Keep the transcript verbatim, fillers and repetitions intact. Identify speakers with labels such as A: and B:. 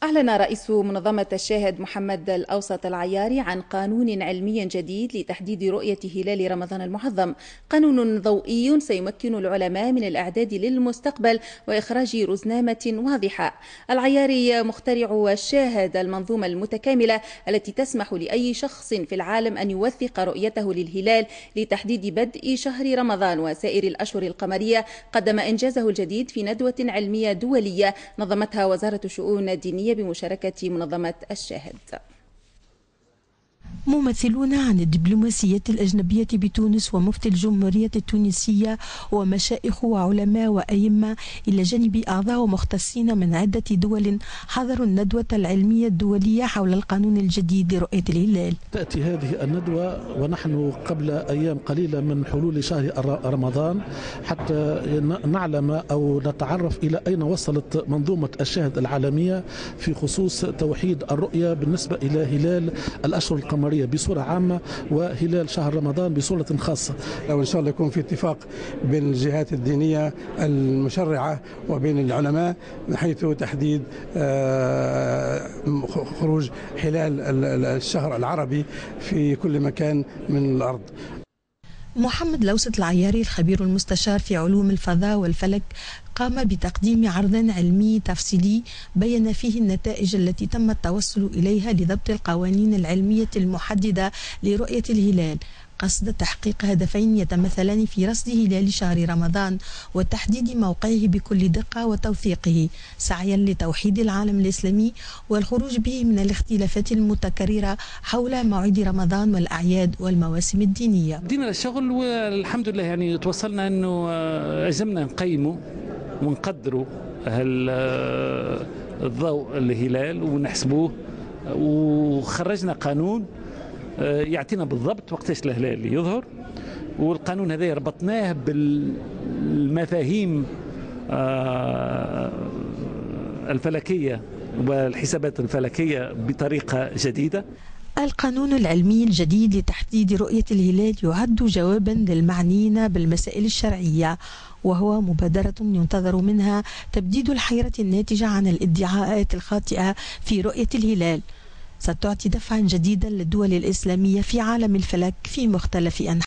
A: أعلن رئيس منظمة الشاهد محمد الأوسط العياري عن قانون علمي جديد لتحديد رؤية هلال رمضان المعظم. قانون ضوئي سيمكن العلماء من الإعداد للمستقبل وإخراج رزنامة واضحة. العياري مخترع الشاهد المنظومة المتكاملة التي تسمح لأي شخص في العالم أن يوثق رؤيته للهلال لتحديد بدء شهر رمضان وسائر الأشهر القمرية، قدم إنجازه الجديد في ندوة علمية دولية نظمتها وزارة الشؤون الدينية بمشاركة منظمة الشاهد.
B: ممثلون عن الدبلوماسية الأجنبية بتونس ومفتي الجمهورية التونسية ومشائخ وعلماء وأئمة إلى جانب أعضاء ومختصين من عدة دول حضروا الندوة العلمية الدولية حول القانون الجديد لرؤية الهلال.
C: تأتي هذه الندوة ونحن قبل أيام قليلة من حلول شهر رمضان حتى نعلم أو نتعرف إلى أين وصلت منظومة الشاهد العالمية في خصوص توحيد الرؤية بالنسبة إلى هلال الأشهر القمرية بصورة عامة وهلال شهر رمضان بصورة خاصة.
D: وإن شاء الله يكون في اتفاق بين الجهات الدينية المشرعة وبين العلماء من حيث تحديد خروج هلال الشهر العربي في كل مكان من الأرض.
B: محمد الأوسط العياري الخبير المستشار في علوم الفضاء والفلك قام بتقديم عرض علمي تفصيلي بين فيه النتائج التي تم التوصل إليها لضبط القوانين العلمية المحددة لرؤية الهلال قصد تحقيق هدفين يتمثلان في رصد هلال شهر رمضان وتحديد موقعه بكل دقة وتوثيقه سعيا لتوحيد العالم الإسلامي والخروج به من الاختلافات المتكررة حول موعد رمضان والأعياد والمواسم الدينية.
E: بدينا الشغل والحمد لله، يعني توصلنا أنه عزمنا نقيمه ونقدروا الضوء الهلال ونحسبوه، وخرجنا قانون يعطينا بالضبط وقتاش الهلال يظهر، والقانون هذا ربطناه بالمفاهيم الفلكية والحسابات الفلكية بطريقة جديدة.
B: القانون العلمي الجديد لتحديد رؤية الهلال يعد جوابا للمعنيين بالمسائل الشرعية، وهو مبادرة ينتظر منها تبديد الحيرة الناتجة عن الادعاءات الخاطئة في رؤية الهلال، ستعطي دفعا جديدا للدول الإسلامية في عالم الفلك في مختلف أنحائه.